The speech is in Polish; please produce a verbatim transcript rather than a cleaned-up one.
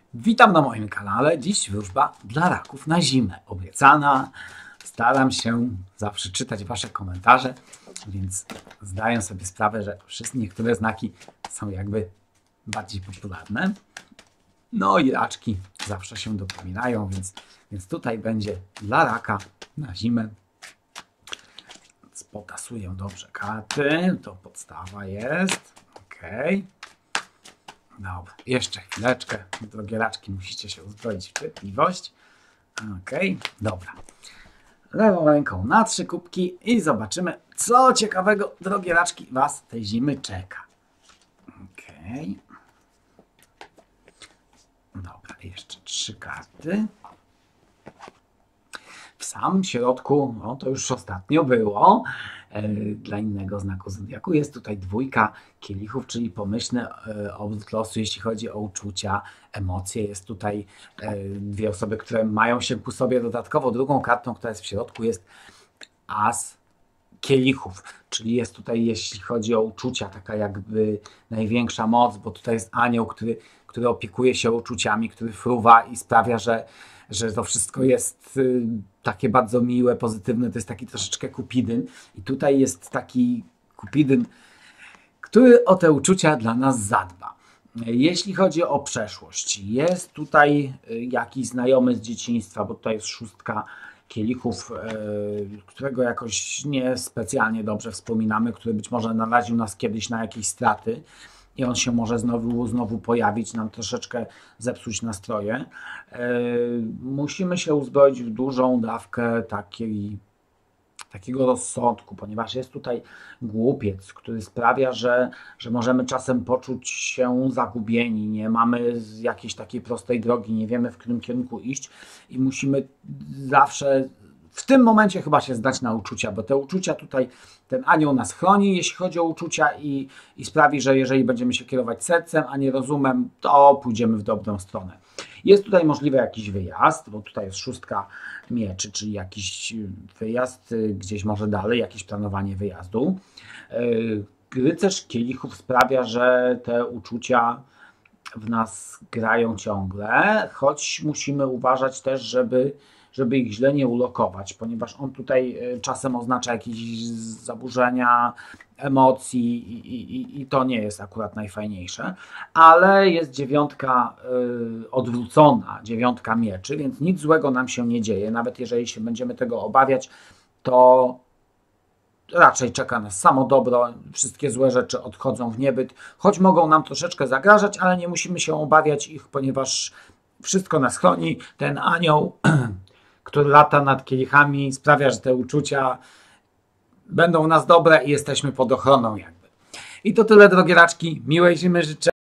Witam na moim kanale. Dziś wróżba dla raków na zimę. Obiecana. Staram się zawsze czytać Wasze komentarze, więc zdaję sobie sprawę, że wszystkie niektóre znaki są jakby bardziej popularne. No i raczki zawsze się dopominają, więc, więc tutaj będzie dla raka na zimę. Więc potasuję dobrze karty. To podstawa jest. Okej. Dobra, jeszcze chwileczkę. Drogie raczki, musicie się uzbroić w cierpliwość. Okej, dobra. Lewą ręką na trzy kubki i zobaczymy, co ciekawego, drogie raczki, Was tej zimy czeka. Okej. Dobra, jeszcze trzy karty. W samym środku, no to już ostatnio było, e, dla innego znaku zodiaku jest tutaj dwójka kielichów, czyli pomyślny e, obrót losu, jeśli chodzi o uczucia, emocje. Jest tutaj e, dwie osoby, które mają się ku sobie. Dodatkowo drugą kartą, która jest w środku, jest as kielichów, czyli jest tutaj, jeśli chodzi o uczucia, taka jakby największa moc, bo tutaj jest anioł, który, który opiekuje się uczuciami, który fruwa i sprawia, że, że to wszystko jest y, takie bardzo miłe, pozytywne. To jest taki troszeczkę Kupidyn i tutaj jest taki Kupidyn, który o te uczucia dla nas zadba. Jeśli chodzi o przeszłość, jest tutaj jakiś znajomy z dzieciństwa, bo tutaj jest szóstka kielichów, którego jakoś nie specjalnie dobrze wspominamy, który być może naraził nas kiedyś na jakieś straty i on się może znowu, znowu pojawić, nam troszeczkę zepsuć nastroje. Musimy się uzbroić w dużą dawkę takiej takiego rozsądku, ponieważ jest tutaj głupiec, który sprawia, że, że możemy czasem poczuć się zagubieni, nie mamy jakiejś takiej prostej drogi, nie wiemy, w którym kierunku iść i musimy zawsze w tym momencie chyba się zdać na uczucia, bo te uczucia tutaj, ten anioł nas chroni, jeśli chodzi o uczucia i, i sprawi, że jeżeli będziemy się kierować sercem, a nie rozumem, to pójdziemy w dobrą stronę. Jest tutaj możliwy jakiś wyjazd, bo tutaj jest szóstka mieczy, czyli jakiś wyjazd gdzieś może dalej, jakieś planowanie wyjazdu. Rycerz kielichów sprawia, że te uczucia w nas grają ciągle, choć musimy uważać też, żeby, żeby ich źle nie ulokować, ponieważ on tutaj czasem oznacza jakieś zaburzenia emocji i, i, i to nie jest akurat najfajniejsze, ale jest dziewiątka y, odwrócona, dziewiątka mieczy, więc nic złego nam się nie dzieje, nawet jeżeli się będziemy tego obawiać, to raczej czeka nas samo dobro, wszystkie złe rzeczy odchodzą w niebyt, choć mogą nam troszeczkę zagrażać, ale nie musimy się obawiać ich, ponieważ wszystko nas chroni. Ten anioł, który lata nad kielichami, sprawia, że te uczucia będą u nas dobre i jesteśmy pod ochroną jakby. I to tyle, drogie raczki. Miłej zimy życzę.